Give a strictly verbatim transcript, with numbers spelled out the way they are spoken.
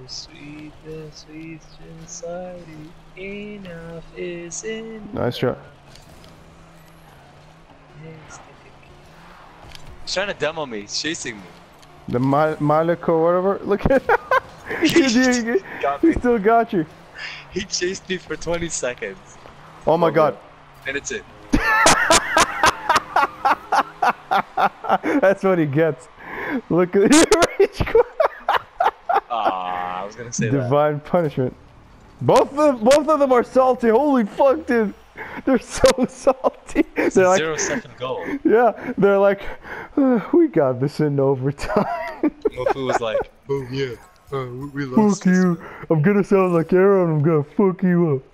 sweet, the sweet society. Enough is enough. Nice shot. He's trying to demo me. He's chasing me. The Malika or whatever. Look at he, he, got he me. still got you. He chased me for twenty seconds. Oh my god. And it's it. That's what he gets. Look at you. Ah, I was gonna say Divine that. Punishment. Both of both of them are salty. Holy fuck, dude. They're so salty. It's they're a like, zero second goal. Yeah, they're like, uh, we got this in overtime. Mofu was like, oh yeah, uh, we lost. Fuck you. I'm gonna sound like Aaron. I'm gonna fuck you up.